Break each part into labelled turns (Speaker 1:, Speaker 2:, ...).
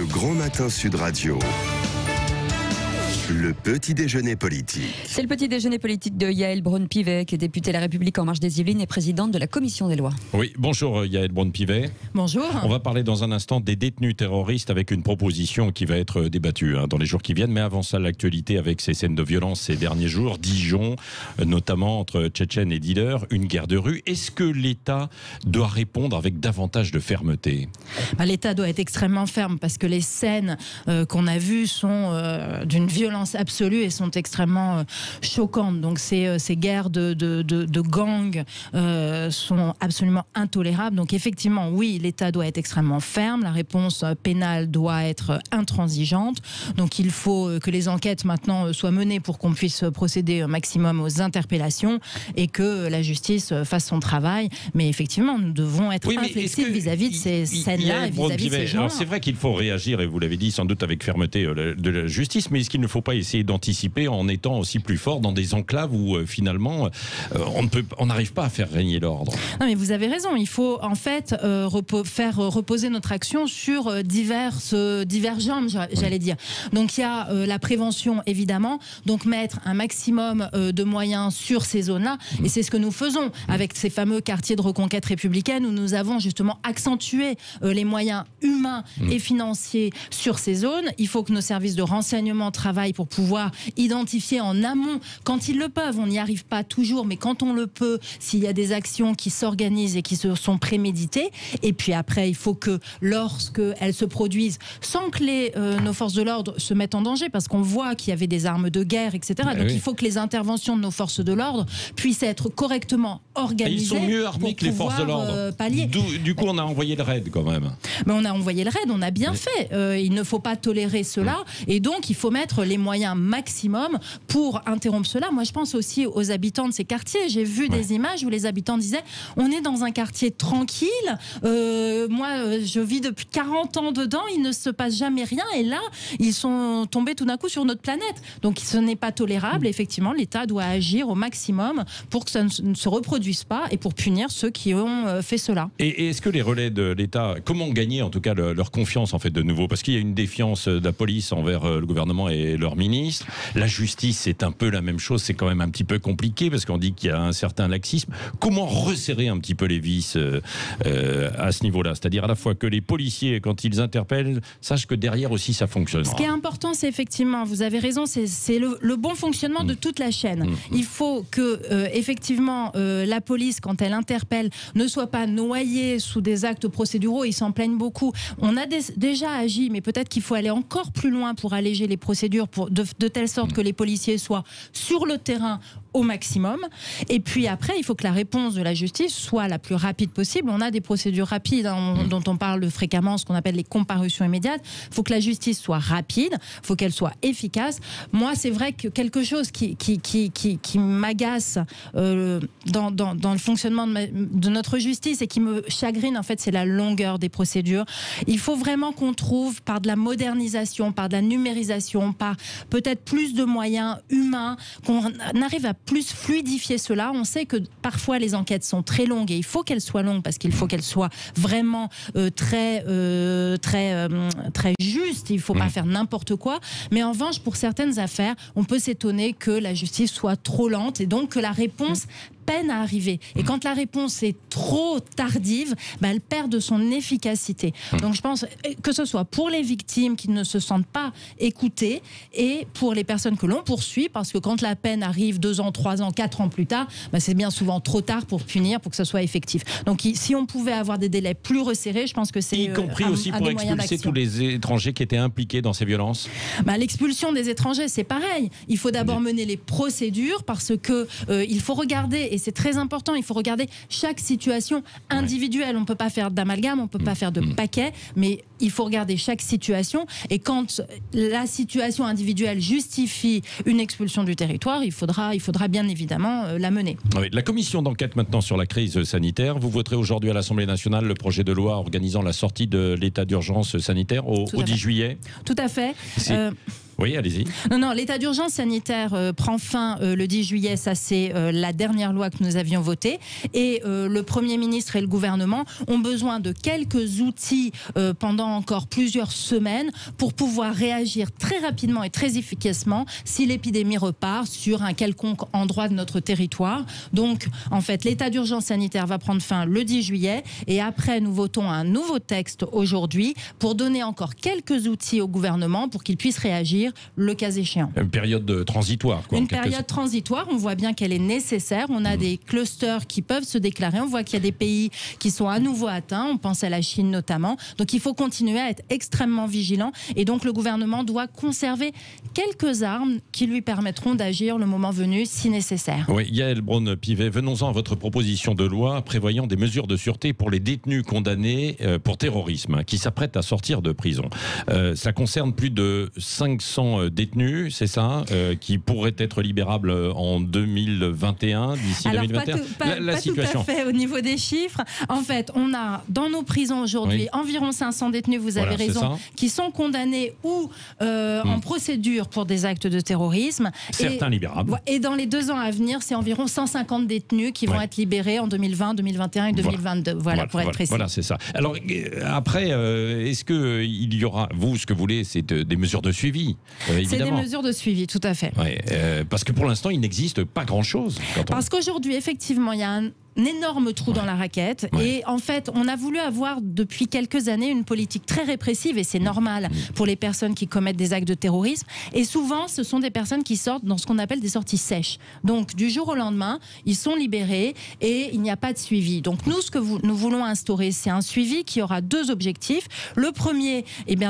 Speaker 1: Le Grand Matin Sud Radio. Le petit déjeuner politique.
Speaker 2: C'est le petit déjeuner politique de Yaël Braun-Pivet, qui est députée La République En Marche des Yvelines et présidente de la commission des lois.
Speaker 3: Oui, bonjour Yaël Braun-Pivet.
Speaker 2: Bonjour.
Speaker 3: On va parler dans un instant des détenus terroristes avec une proposition qui va être débattue dans les jours qui viennent. Mais avant ça, l'actualité avec ces scènes de violence ces derniers jours. Dijon, notamment entre Tchétchènes et dealers, une guerre de rue. Est-ce que l'État doit répondre avec davantage de fermeté ?
Speaker 4: L'État doit être extrêmement ferme parce que les scènes qu'on a vues sont d'une violence absolue et sont extrêmement choquantes. Donc ces guerres de gangs sont absolument intolérables. Donc effectivement, oui, l'État doit être extrêmement ferme. La réponse pénale doit être intransigeante. Donc il faut que les enquêtes maintenant soient menées pour qu'on puisse procéder au maximum aux interpellations et que la justice fasse son travail. Mais effectivement, nous devons être inflexibles vis-à-vis de ces scènes-là et vis-à-vis de ces gens.
Speaker 3: C'est vrai qu'il faut réagir, et vous l'avez dit sans doute avec fermeté, de la justice, mais est-ce qu'il ne faut pas essayer d'anticiper en étant aussi plus fort dans des enclaves où finalement on n'arrive pas à faire régner l'ordre?
Speaker 4: Non, mais vous avez raison, il faut en fait faire reposer notre action sur divers jambes, j'allais dire. Donc il y a la prévention évidemment, donc mettre un maximum de moyens sur ces zones-là, et c'est ce que nous faisons avec ces fameux quartiers de reconquête républicaine où nous avons justement accentué les moyens humains et financiers sur ces zones. Il faut que nos services de renseignement travaillent pour pouvoir identifier en amont, quand ils le peuvent, on n'y arrive pas toujours, mais quand on le peut, s'il y a des actions qui s'organisent et qui se sont préméditées. Et puis après, il faut que lorsqu'elles se produisent, sans que nos forces de l'ordre se mettent en danger, parce qu'on voit qu'il y avait des armes de guerre, etc. Donc il faut que les interventions de nos forces de l'ordre puissent être correctement organisées.
Speaker 3: Et ils sont mieux armés que les forces de l'ordre. Du coup, on a envoyé le raid quand même.
Speaker 4: Mais on a envoyé le raid, on a bien fait. Il ne faut pas tolérer cela. Et donc, il faut mettre les moyens maximum pour interrompre cela. Moi, je pense aussi aux habitants de ces quartiers. J'ai vu des images où les habitants disaient on est dans un quartier tranquille. Moi, je vis depuis 40 ans dedans. Il ne se passe jamais rien. Et là, ils sont tombés tout d'un coup sur notre planète. Donc, ce n'est pas tolérable. Effectivement, l'État doit agir au maximum pour que ça ne se reproduise pas et pour punir ceux qui ont fait cela.
Speaker 3: Et est-ce que les relais de l'État, comment gagner en tout cas leur confiance en fait de nouveau? Parce qu'il y a une défiance de la police envers le gouvernement et leur ministre. La justice, c'est un peu la même chose. C'est quand même un petit peu compliqué parce qu'on dit qu'il y a un certain laxisme. Comment resserrer un petit peu les vis à ce niveau-là? C'est-à-dire à la fois que les policiers, quand ils interpellent, sachent que derrière aussi ça fonctionne.
Speaker 4: Ce qui est important, c'est effectivement, vous avez raison, c'est le bon fonctionnement de toute la chaîne. Il faut que, effectivement, la police, quand elle interpelle, ne soit pas noyée sous des actes procéduraux. Ils s'en plaignent beaucoup. On a déjà agi, mais peut-être qu'il faut aller encore plus loin pour alléger les procédures de telle sorte que les policiers soient sur le terrain au maximum. Et puis après, il faut que la réponse de la justice soit la plus rapide possible. On a des procédures rapides dont on parle fréquemment, ce qu'on appelle les comparutions immédiates. Il faut que la justice soit rapide, il faut qu'elle soit efficace. Moi, c'est vrai que quelque chose qui m'agace dans le fonctionnement de notre justice et qui me chagrine, en fait, c'est la longueur des procédures. Il faut vraiment qu'on trouve, par de la modernisation, par de la numérisation, par peut-être plus de moyens humains, qu'on arrive à plus fluidifier cela. On sait que parfois les enquêtes sont très longues et il faut qu'elles soient longues parce qu'il faut qu'elles soient vraiment très justes. Il ne faut pas faire n'importe quoi. Mais en revanche, pour certaines affaires, on peut s'étonner que la justice soit trop lente et donc que la réponse peine à arriver. Et quand la réponse est trop tardive, elle perd de son efficacité. Donc je pense que ce soit pour les victimes qui ne se sentent pas écoutées et pour les personnes que l'on poursuit, parce que quand la peine arrive 2 ans, 3 ans, 4 ans plus tard, c'est bien souvent trop tard pour punir, pour que ce soit effectif. Donc si on pouvait avoir des délais plus resserrés, je pense que c'est
Speaker 3: y compris aussi pour expulser tous les étrangers qui étaient impliqués dans ces violences.
Speaker 4: L'expulsion des étrangers, c'est pareil. Il faut d'abord mener les procédures parce que il faut regarder, et c'est très important, il faut regarder chaque situation individuelle. On ne peut pas faire d'amalgame, on ne peut pas faire de paquet, mais il faut regarder chaque situation. Et quand la situation individuelle justifie une expulsion du territoire, il faudra bien évidemment la mener.
Speaker 3: Oui, la commission d'enquête maintenant sur la crise sanitaire. Vous voterez aujourd'hui à l'Assemblée nationale le projet de loi organisant la sortie de l'état d'urgence sanitaire au 10 juillet.
Speaker 4: Tout à fait.
Speaker 3: Oui, allez-y.
Speaker 4: Non, l'état d'urgence sanitaire prend fin le 10 juillet. Ça, c'est la dernière loi que nous avions votée. Et le Premier ministre et le gouvernement ont besoin de quelques outils pendant encore plusieurs semaines pour pouvoir réagir très rapidement et très efficacement si l'épidémie repart sur un quelconque endroit de notre territoire. Donc, en fait, l'état d'urgence sanitaire va prendre fin le 10 juillet et après, nous votons un nouveau texte aujourd'hui pour donner encore quelques outils au gouvernement pour qu'il puisse réagir le cas échéant.
Speaker 3: Une période transitoire.
Speaker 4: Une période transitoire, on voit bien qu'elle est nécessaire. On a des clusters qui peuvent se déclarer. On voit qu'il y a des pays qui sont à nouveau atteints. On pense à la Chine notamment. Donc il faut continuer à être extrêmement vigilant. Et donc le gouvernement doit conserver quelques armes qui lui permettront d'agir le moment venu si nécessaire.
Speaker 3: Oui, Yaël Braun-Pivet, venons-en à votre proposition de loi prévoyant des mesures de sûreté pour les détenus condamnés pour terrorisme qui s'apprêtent à sortir de prison. Ça concerne plus de 500 détenus, c'est ça, qui pourraient être libérables en 2021, d'ici 2021.
Speaker 4: Pas situation. Tout à fait au niveau des chiffres. En fait, on a dans nos prisons aujourd'hui environ 500 détenus, vous avez raison, qui sont condamnés ou en procédure pour des actes de terrorisme.
Speaker 3: Certains libérables.
Speaker 4: Et dans les 2 ans à venir, c'est environ 150 détenus qui vont être libérés en 2020, 2021 et 2022. Voilà, pour être précis.
Speaker 3: Voilà, c'est ça. Alors, après, est-ce qu'il y aura, vous, ce que vous voulez, c'est des mesures de suivi, évidemment.
Speaker 4: C'est des mesures de suivi, tout à fait.
Speaker 3: Parce que pour l'instant, il n'existe pas grand-chose.
Speaker 4: Parce qu'aujourd'hui, effectivement, il y a un énorme trou dans la raquette et en fait on a voulu avoir depuis quelques années une politique très répressive et c'est normal pour les personnes qui commettent des actes de terrorisme et souvent ce sont des personnes qui sortent dans ce qu'on appelle des sorties sèches, donc du jour au lendemain ils sont libérés et il n'y a pas de suivi. Donc nous ce que nous voulons instaurer, c'est un suivi qui aura 2 objectifs. Le premier,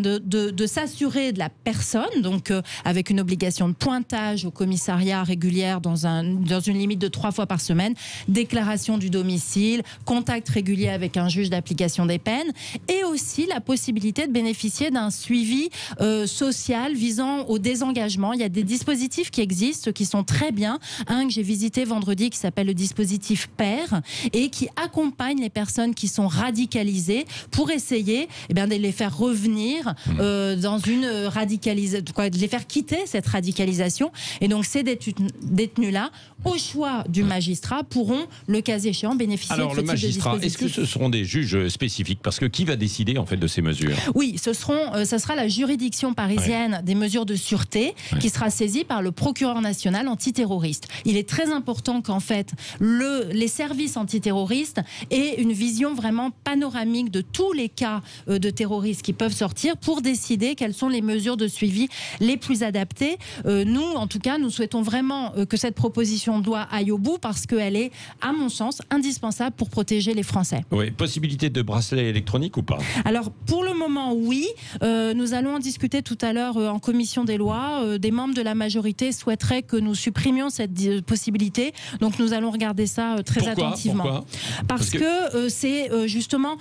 Speaker 4: de s'assurer de la personne, donc avec une obligation de pointage au commissariat régulière dans une limite de 3 fois par semaine, déclaration du domicile, contact régulier avec un juge d'application des peines et aussi la possibilité de bénéficier d'un suivi social visant au désengagement. Il y a des dispositifs qui existent, qui sont très bien. Un que j'ai visité vendredi qui s'appelle le dispositif PAIR et qui accompagne les personnes qui sont radicalisées pour essayer de les faire revenir dans une radicalisation, de les faire quitter cette radicalisation. Et donc ces détenus-là, au choix du magistrat, pourront le cas échéant bénéficier de ce type de dispositif.
Speaker 3: Alors le magistrat, est-ce que ce seront des juges spécifiques? Parce que qui va décider en fait de ces mesures?
Speaker 4: Oui, ça sera la juridiction parisienne des mesures de sûreté qui sera saisie par le procureur national antiterroriste. Il est très important qu'en fait les services antiterroristes aient une vision vraiment panoramique de tous les cas de terroristes qui peuvent sortir pour décider quelles sont les mesures de suivi les plus adaptées. Nous, en tout cas, nous souhaitons vraiment que cette proposition de loi aille au bout parce qu'elle est, à mon sens, indispensable pour protéger les Français.
Speaker 3: Oui, possibilité de bracelet électronique ou pas?
Speaker 4: Alors, pour le moment, oui. Nous allons en discuter tout à l'heure en commission des lois. Des membres de la majorité souhaiteraient que nous supprimions cette possibilité. Donc, nous allons regarder ça très attentivement.
Speaker 3: Pourquoi?
Speaker 4: Parce que c'est justement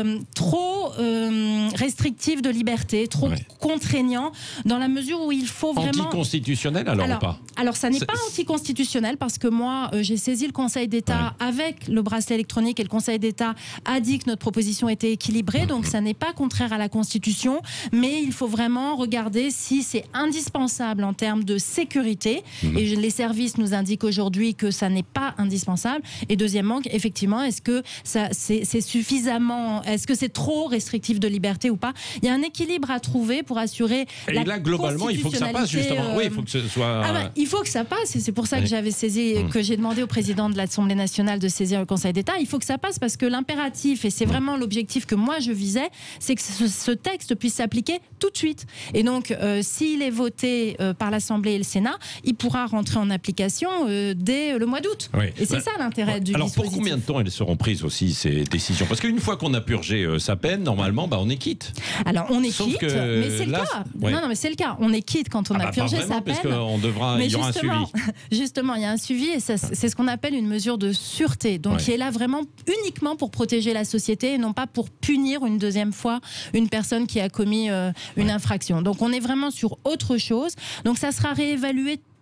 Speaker 4: trop restrictif de liberté, trop contraignant, dans la mesure où il faut vraiment...
Speaker 3: Anticonstitutionnel alors ou pas?
Speaker 4: Alors, ça n'est pas anticonstitutionnel parce que moi, j'ai saisi le Conseil d'État avec le bracelet électronique et le Conseil d'État a dit que notre proposition était équilibrée, donc ça n'est pas contraire à la Constitution, mais il faut vraiment regarder si c'est indispensable en termes de sécurité et les services nous indiquent aujourd'hui que ça n'est pas indispensable. Et deuxièmement, effectivement, est-ce que c'est suffisamment, est-ce que c'est trop restrictif de liberté ou pas? Il y a un équilibre à trouver pour assurer
Speaker 3: et là globalement il faut que ça passe justement. Oui, il faut que ce soit...
Speaker 4: il faut que ça passe et c'est pour ça que j'avais saisi, que j'ai demandé au président de l'Assemblée nationale de saisir le Conseil d'État. Il faut que ça passe parce que l'impératif, et c'est vraiment l'objectif que moi je visais, c'est que ce texte puisse s'appliquer tout de suite. Et donc, s'il est voté par l'Assemblée et le Sénat, il pourra rentrer en application dès le mois d'août. Oui. Et c'est ça l'intérêt du dispositif.
Speaker 3: Alors pour combien de temps elles seront prises aussi ces décisions? Parce qu'une fois qu'on a purgé sa peine, normalement, on est quitte.
Speaker 4: Alors on est quitte, mais c'est le cas. Non, mais c'est le cas. On est quitte quand on a purgé sa peine.
Speaker 3: Il y aura un suivi.
Speaker 4: Justement, il y a un suivi et c'est ce qu'on appelle une mesure de sûreté. Donc qui est là vraiment uniquement pour protéger la société et non pas pour punir une deuxième fois une personne qui a commis une infraction. Donc on est vraiment sur autre chose. Donc ça sera réévalué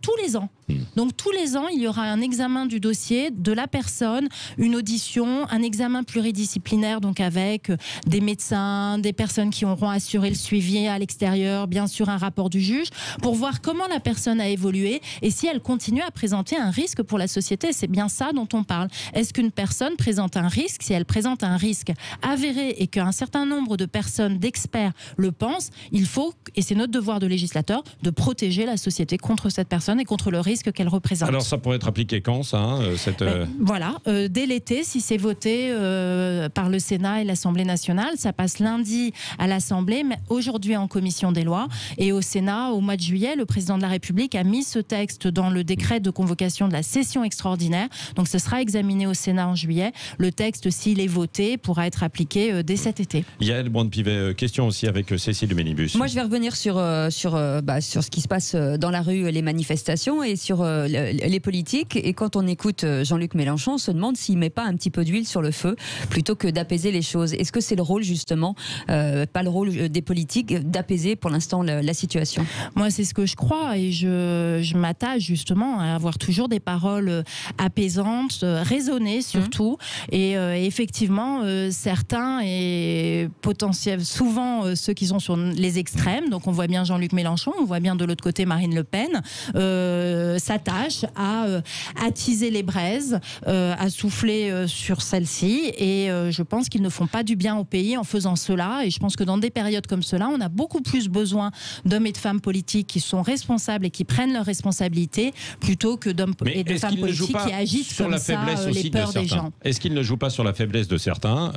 Speaker 4: tous les ans. Donc tous les ans, il y aura un examen du dossier de la personne, une audition, un examen pluridisciplinaire, donc avec des médecins, des personnes qui auront assuré le suivi à l'extérieur, bien sûr un rapport du juge, pour voir comment la personne a évolué et si elle continue à présenter un risque pour la société. C'est bien ça dont on parle. Est-ce qu'une personne présente un risque? Si elle présente un risque avéré et qu'un certain nombre de personnes, d'experts le pensent, il faut, et c'est notre devoir de législateur, de protéger la société contre cette personne et contre le risque qu'elle représente.
Speaker 3: Alors ça pourrait être appliqué quand, ça
Speaker 4: Voilà, dès l'été, si c'est voté par le Sénat et l'Assemblée nationale, ça passe lundi à l'Assemblée, mais aujourd'hui en commission des lois, et au Sénat, au mois de juillet, le président de la République a mis ce texte dans le décret de convocation de la session extraordinaire, donc ce sera examiné au Sénat en juillet. Le texte, s'il est voté, pourra être appliqué dès cet été.
Speaker 3: Yael Braun-Pivet, question aussi avec Cécile de Ménibus.
Speaker 2: Moi, je vais revenir sur ce qui se passe dans la rue, les manifestations et sur les politiques. Et quand on écoute Jean-Luc Mélenchon, on se demande s'il ne met pas un petit peu d'huile sur le feu plutôt que d'apaiser les choses. Est-ce que c'est le rôle, justement, pas le rôle des politiques, d'apaiser pour l'instant la situation?
Speaker 4: Moi, c'est ce que je crois et je m'attache justement à avoir toujours des paroles apaisantes, raisonnées surtout. Et effectivement, certains et potentiels, souvent ceux qui sont sur les extrêmes, donc on voit bien Jean-Luc Mélenchon, on voit bien de l'autre côté Marine Le Pen, s'attachent à attiser les braises, à souffler sur celle-ci. Et je pense qu'ils ne font pas du bien au pays en faisant cela. Et je pense que dans des périodes comme cela, on a beaucoup plus besoin d'hommes et de femmes politiques qui sont responsables et qui prennent leurs responsabilités plutôt que d'hommes et de femmes politiques qui agitent comme ça les peurs des gens.
Speaker 3: Est-ce qu'ils ne jouent pas sur la faiblesse de certains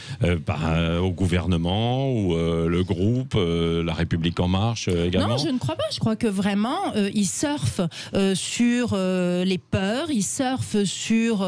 Speaker 3: au gouvernement ou le groupe La République En Marche également?
Speaker 4: Non, je ne crois pas. Je crois que vraiment, ils surfent sur les peurs, ils surfent sur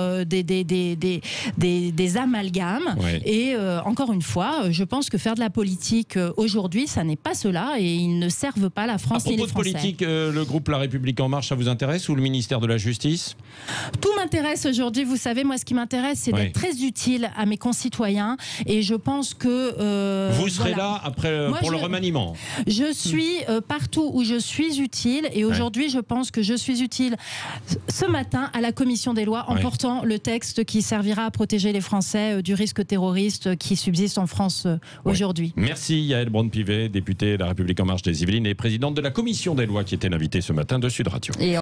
Speaker 4: des amalgames.
Speaker 3: Ouais.
Speaker 4: Et encore une fois, je pense que faire de la politique aujourd'hui, ça n'est pas cela et ils ne servent pas la France ni les Français.
Speaker 3: À propos de politique, le groupe La République En Marche, ça vous intéresse, ou le ministère de la Justice?
Speaker 4: Tout m'intéresse aujourd'hui. Vous savez, moi, ce qui m'intéresse, c'est d'être très utile à mes concitoyens. Et je pense que...
Speaker 3: vous serez là après pour le remaniement?
Speaker 4: Je suis partout où je suis utile. Et aujourd'hui, je pense que je suis utile ce matin à la commission des lois en portant le texte qui servira à protéger les Français du risque terroriste qui subsiste en France aujourd'hui.
Speaker 3: Merci Yael Braun-Pivet, députée La République En Marche des Yvelines et présidente de la commission des lois qui était l'invitée ce matin de Sud Radio.